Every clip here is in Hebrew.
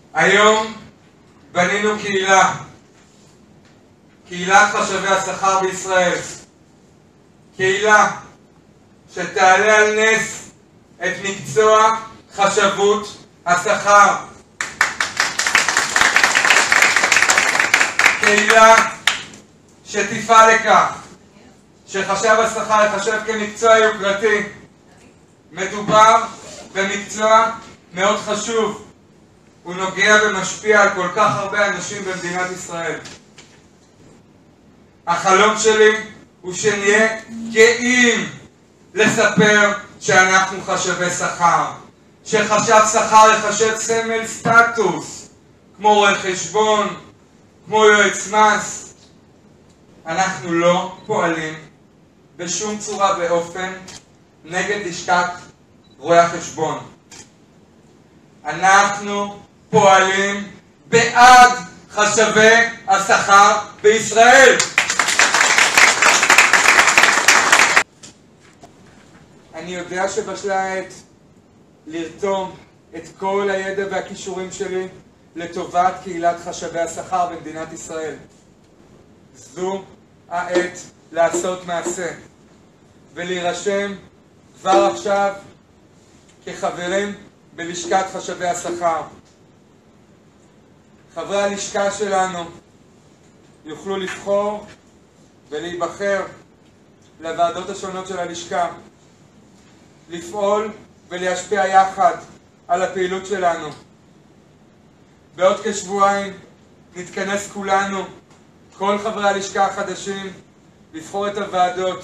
היום בנינו קהילת חשבי השכר בישראל. קהילה שתעלה על נס את מקצוע חשבות השכר. קהילה שתפעל לכך שחשב השכר יחשב כמקצוע יוקרתי. מדובר במקצוע מאוד חשוב. הוא נוגע ומשפיע על כל כך הרבה אנשים במדינת ישראל. החלום שלי הוא שנהיה גאים לספר שאנחנו חשבי שכר. שחשב שכר יחשב סמל סטטוס, כמו רואה חשבון, כמו יועץ מס. אנחנו לא פועלים בשום צורה ואופן נגד לשכת רואי החשבון. אנחנו פועלים בעד חשבי השכר בישראל. אני יודע שבשלה העת לרתום את כל הידע והכישורים שלי לטובת קהילת חשבי השכר במדינת ישראל. זו העת לעשות מעשה ולהירשם כבר עכשיו כחברים בלשכת חשבי השכר. חברי הלשכה שלנו יוכלו לבחור ולהיבחר לוועדות השונות של הלשכה, לפעול ולהשפיע יחד על הפעילות שלנו. בעוד כשבועיים נתכנס כולנו, כל חברי הלשכה החדשים, לבחור את הוועדות,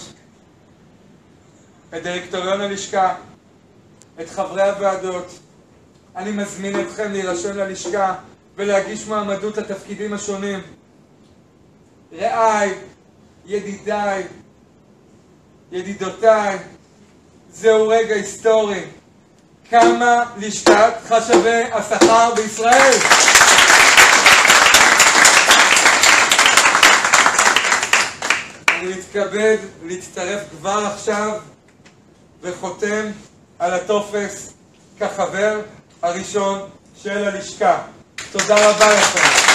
את דירקטוריון הלשכה, את חברי הוועדות. אני מזמין אתכם להירשם ללשכה ולהגיש מועמדות לתפקידים השונים. רעיי, ידידיי, ידידותיי, זהו רגע היסטורי. קמה לשכת חשבי השכר בישראל. אני מתכבד להצטרף כבר עכשיו וחותם על הטופס כחבר הראשון של הלשכה. תודה רבה לכם.